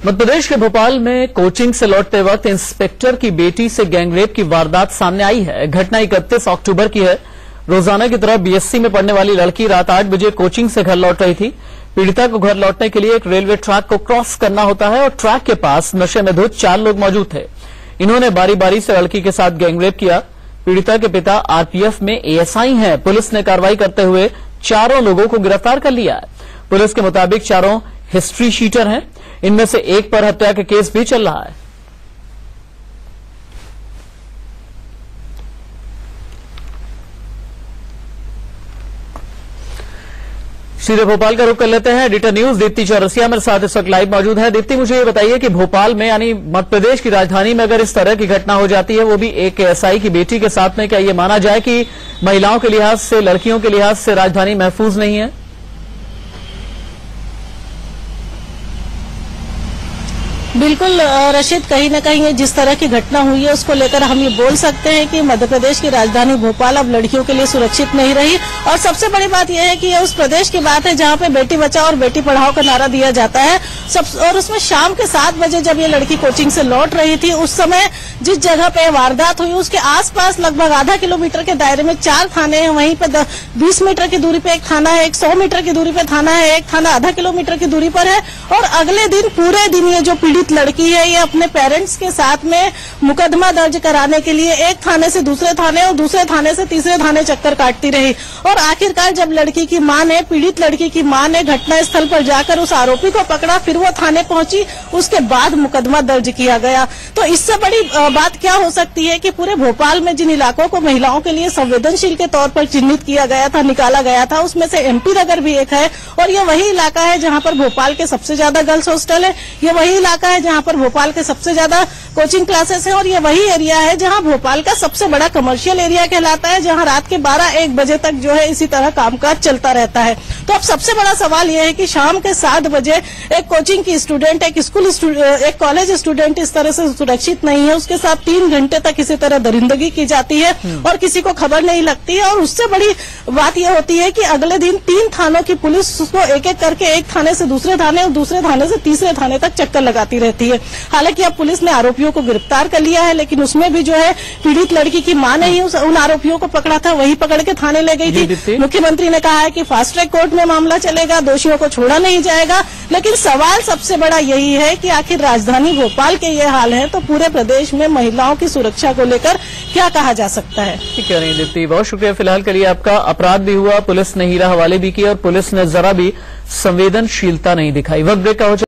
मध्य प्रदेश के भोपाल में कोचिंग से लौटते वक्त इंस्पेक्टर की बेटी से गैंगरेप की वारदात सामने आई है। घटना 31 अक्टूबर की है। रोजाना की तरह बीएससी में पढ़ने वाली लड़की रात 8 बजे कोचिंग से घर लौट रही थी। पीड़िता को घर लौटने के लिए एक रेलवे ट्रैक को क्रॉस करना होता है और ट्रैक के पास नशे में धुत 4 लोग मौजूद थे। इन्होंने बारी बारी से लड़की के साथ गैंगरेप किया। पीड़िता के पिता आरपीएफ में एएसआई हैं। पुलिस ने कार्रवाई करते हुए चारों लोगों को गिरफ्तार कर लिया है। पुलिस के मुताबिक चारों हिस्ट्री शीटर हैं। इनमें से एक पर हत्या का केस भी चल रहा है। सीधे भोपाल का रुख कर लेते हैं। एडिटर न्यूज दीप्ति चौरसिया मेरे साथ इस वक्त लाइव मौजूद है। दीप्ति, मुझे ये बताइए कि भोपाल में यानी मध्य प्रदेश की राजधानी में अगर इस तरह की घटना हो जाती है, वो भी एक एएसआई की बेटी के साथ में, क्या ये माना जाए कि महिलाओं के लिहाज से, लड़कियों के लिहाज से राजधानी महफूज नहीं है? बिल्कुल रशीद, कहीं न कहीं जिस तरह की घटना हुई है उसको लेकर हम ये बोल सकते हैं कि मध्य प्रदेश की राजधानी भोपाल अब लड़कियों के लिए सुरक्षित नहीं रही। और सबसे बड़ी बात यह है कि ये उस प्रदेश की बात है जहां पे बेटी बचाओ और बेटी पढ़ाओ का नारा दिया जाता है। और उसमें शाम के 7 बजे जब ये लड़की कोचिंग से लौट रही थी, उस समय जिस जगह पे वारदात हुई उसके आसपास लगभग आधा किलोमीटर के दायरे में 4 थाने हैं। वहीं पे 20 मीटर की दूरी पे एक थाना है, एक 100 मीटर की दूरी पे थाना है, एक थाना आधा किलोमीटर की दूरी पर है। और अगले दिन पूरे दिन ये जो पीड़ित लड़की है ये अपने पेरेंट्स के साथ में मुकदमा दर्ज कराने के लिए एक थाने से दूसरे थाने और दूसरे थाने से तीसरे थाने चक्कर काटती रही। और आखिरकार जब लड़की की मां ने, पीड़ित लड़की की मां ने घटना स्थल पर जाकर उस आरोपी को पकड़ा, फिर वो थाने पहुंची, उसके बाद मुकदमा दर्ज किया गया। तो इससे बड़ी बात क्या हो सकती है कि पूरे भोपाल में जिन इलाकों को महिलाओं के लिए संवेदनशील के तौर पर चिन्हित किया गया था, निकाला गया था, उसमें से एमपी नगर भी एक है। और ये वही इलाका है जहां पर भोपाल के सबसे ज्यादा गर्ल्स हॉस्टल है, ये वही इलाका है जहां पर भोपाल के सबसे ज्यादा कोचिंग क्लासेस है, और ये वही एरिया है जहां भोपाल का सबसे बड़ा कमर्शियल एरिया कहलाता है, जहां रात के 12-1 बजे तक जो है इसी तरह कामकाज चलता रहता है। तो अब सबसे बड़ा सवाल यह है कि शाम के 7 बजे एक कोचिंग की स्टूडेंट, एक कॉलेज स्टूडेंट इस तरह से सुरक्षित नहीं है, उसके साथ 3 घंटे तक इसी तरह दरिंदगी की जाती है और किसी को खबर नहीं लगती है। और उससे बड़ी बात यह होती है कि अगले दिन 3 थानों की पुलिस उसको एक एक करके एक थाने से दूसरे थाने और दूसरे थाने से तीसरे थाने तक चक्कर लगाती रहती है। हालांकि अब पुलिस ने आरोपियों को गिरफ्तार कर लिया है, लेकिन उसमें भी जो है पीड़ित लड़की की मां ने ही उन आरोपियों को पकड़ा था, वही पकड़ के थाने ले गई थी। मुख्यमंत्री ने कहा है कि फास्ट ट्रैक कोर्ट में मामला चलेगा, दोषियों को छोड़ा नहीं जाएगा। लेकिन सवाल सबसे बड़ा यही है कि आखिर राजधानी भोपाल के ये हाल है तो पूरे प्रदेश में महिलाओं की सुरक्षा को लेकर क्या कहा जा सकता है? ठीक है नहीं दीप्ति, बहुत शुक्रिया फिलहाल के लिए आपका। अपराध भी हुआ, पुलिस ने हीरा हवाले भी किया और पुलिस ने जरा भी संवेदनशीलता नहीं दिखाई। वक्त ब्रेक का हो